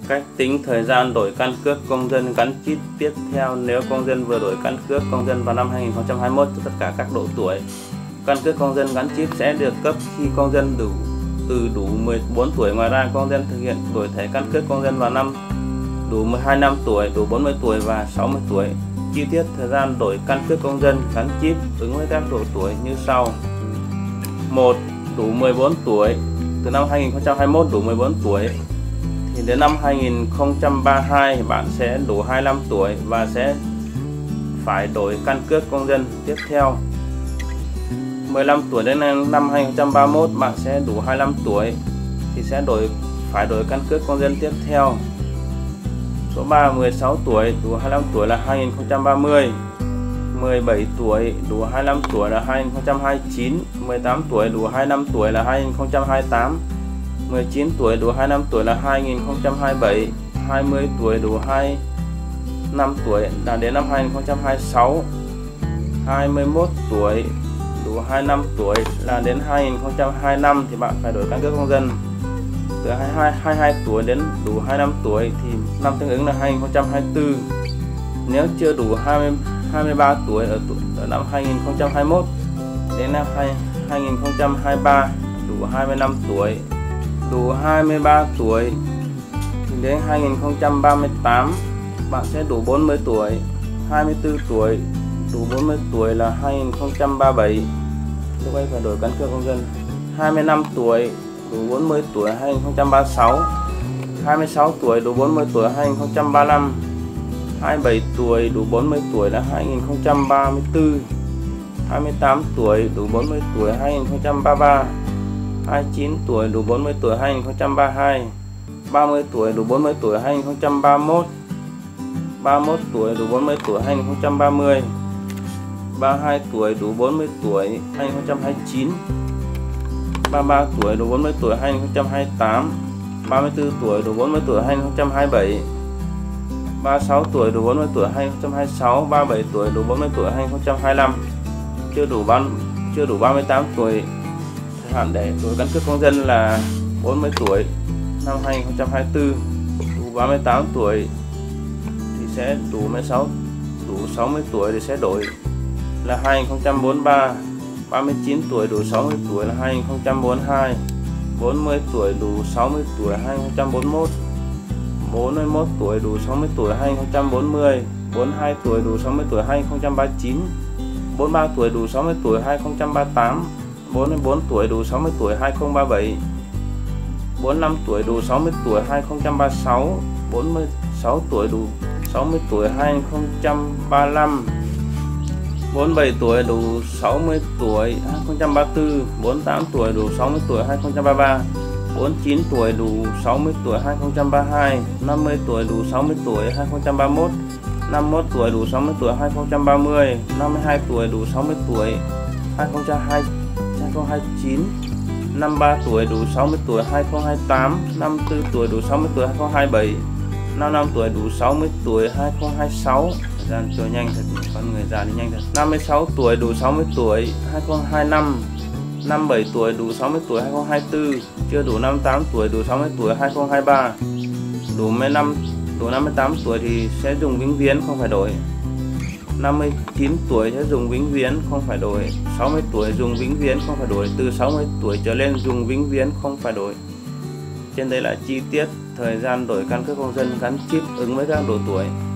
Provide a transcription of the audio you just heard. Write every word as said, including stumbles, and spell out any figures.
Cách tính thời gian đổi căn cước công dân gắn chip tiếp theo nếu công dân vừa đổi căn cước công dân vào năm hai nghìn không trăm hai mươi mốt cho tất cả các độ tuổi. Căn cước công dân gắn chip sẽ được cấp khi công dân đủ từ đủ mười bốn tuổi. Ngoài ra, công dân thực hiện đổi thẻ căn cước công dân vào năm đủ mười hai năm tuổi, đủ bốn mươi tuổi và sáu mươi tuổi. Chi tiết thời gian đổi căn cước công dân gắn chip ứng với các độ tuổi như sau. một. Đủ mười bốn tuổi. Từ năm hai nghìn không trăm hai mươi mốt đủ mười bốn tuổi thì đến năm hai nghìn không trăm ba mươi hai bạn sẽ đủ hai mươi lăm tuổi và sẽ phải đổi căn cước công dân tiếp theo. mười lăm tuổi đến năm hai nghìn không trăm ba mươi mốt bạn sẽ đủ hai mươi lăm tuổi thì sẽ đổi phải đổi căn cước công dân tiếp theo. Số ba, mười sáu tuổi đủ hai mươi lăm tuổi là hai nghìn không trăm ba mươi. mười bảy tuổi đủ hai mươi lăm tuổi là hai nghìn không trăm hai mươi chín. mười tám tuổi đủ hai mươi lăm tuổi là hai nghìn không trăm hai mươi tám. mười chín tuổi đủ hai mươi lăm tuổi là hai nghìn không trăm hai mươi bảy. hai mươi tuổi đủ hai mươi lăm tuổi là đến năm hai nghìn không trăm hai mươi sáu. hai mươi mốt tuổi đủ hai mươi lăm tuổi là đến hai nghìn không trăm hai mươi lăm thì bạn phải đổi căn cước công dân. Từ hai mươi hai tuổi đến đủ hai mươi lăm tuổi thì năm tương ứng là hai nghìn không trăm hai mươi tư. Nếu chưa đủ hai mươi ba tuổi ở, ở năm hai nghìn không trăm hai mươi mốt đến năm hai nghìn không trăm hai mươi ba đủ hai mươi lăm tuổi. Đủ hai mươi ba tuổi thì đến hai nghìn không trăm ba mươi tám bạn sẽ đủ bốn mươi tuổi. hai mươi tư tuổi đủ bốn mươi tuổi là hai nghìn không trăm ba mươi bảy, lúc ấy phải đổi căn cước công dân. hai mươi lăm tuổi đủ bốn mươi tuổi hai nghìn không trăm ba mươi sáu. hai mươi sáu tuổi đủ bốn mươi tuổi hai nghìn không trăm ba mươi lăm. hai mươi bảy tuổi đủ bốn mươi tuổi là hai nghìn không trăm ba mươi tư. hai mươi tám tuổi đủ bốn mươi tuổi hai nghìn không trăm ba mươi ba. hai mươi chín tuổi đủ bốn mươi tuổi hai nghìn không trăm ba mươi hai. ba mươi tuổi đủ bốn mươi tuổi hai nghìn không trăm ba mươi mốt. ba mươi mốt tuổi đủ bốn mươi tuổi hai nghìn không trăm ba mươi. ba mươi hai tuổi đủ bốn mươi tuổi hai nghìn không trăm hai mươi chín. ba mươi ba tuổi đủ bốn mươi tuổi hai nghìn không trăm hai mươi tám. ba mươi tư tuổi đủ bốn mươi tuổi hai nghìn không trăm hai mươi bảy. ba mươi sáu tuổi đủ bốn mươi tuổi hai nghìn không trăm hai mươi sáu. ba mươi bảy tuổi đủ bốn mươi tuổi hai nghìn không trăm hai mươi lăm. Chưa đủ ban chưa đủ ba mươi tám tuổi, thời hạn để đổi căn cước công dân là bốn mươi tuổi năm hai nghìn không trăm hai mươi tư. Đủ ba mươi tám tuổi thì sẽ đủ mười sáu đủ sáu mươi tuổi thì sẽ đổi là hai nghìn không trăm bốn mươi ba. ba mươi chín tuổi đủ sáu mươi tuổi là hai nghìn không trăm bốn mươi hai. bốn mươi tuổi đủ sáu mươi tuổi hai nghìn không trăm bốn mươi mốt. bốn mươi mốt tuổi đủ sáu mươi tuổi hai nghìn không trăm bốn mươi. bốn mươi hai tuổi đủ sáu mươi tuổi hai nghìn không trăm ba mươi chín. bốn mươi ba tuổi đủ sáu mươi tuổi hai nghìn không trăm ba mươi tám. bốn mươi bốn tuổi đủ sáu mươi tuổi hai nghìn không trăm ba mươi bảy. bốn mươi lăm tuổi đủ sáu mươi tuổi hai nghìn không trăm ba mươi sáu. bốn mươi sáu tuổi đủ sáu mươi tuổi hai nghìn không trăm ba mươi lăm. bốn mươi bảy tuổi đủ sáu mươi tuổi hai nghìn không trăm ba mươi tư. bốn mươi tám tuổi đủ sáu mươi tuổi hai nghìn không trăm ba mươi ba. bốn mươi chín tuổi đủ sáu mươi tuổi hai nghìn không trăm ba mươi hai. năm mươi tuổi đủ sáu mươi tuổi hai nghìn không trăm ba mươi mốt. năm mươi mốt tuổi đủ sáu mươi tuổi hai nghìn không trăm ba mươi. năm mươi hai tuổi đủ sáu mươi tuổi hai nghìn không trăm hai mươi chín. năm mươi ba tuổi đủ sáu mươi tuổi hai nghìn không trăm hai mươi tám. năm mươi tư tuổi đủ sáu mươi tuổi hai nghìn không trăm hai mươi bảy. năm mươi lăm tuổi đủ sáu mươi tuổi hai nghìn không trăm hai mươi sáu. Thời gian trôi nhanh thật, con người già đi nhanh thật. năm mươi sáu tuổi đủ sáu mươi tuổi hai nghìn không trăm hai mươi lăm. năm mươi bảy tuổi đủ sáu mươi tuổi hai nghìn không trăm hai mươi tư. Chưa đủ năm mươi tám tuổi đủ sáu mươi tuổi hai nghìn không trăm hai mươi ba. Đủ mười lăm đủ năm mươi tám tuổi thì sẽ dùng vĩnh viễn không phải đổi. năm mươi chín tuổi sẽ dùng vĩnh viễn không phải đổi. sáu mươi tuổi dùng vĩnh viễn không phải đổi. Từ sáu mươi tuổi trở lên dùng vĩnh viễn không phải đổi. Trên đây là chi tiết thời gian đổi căn cước công dân gắn chip ứng với các độ tuổi.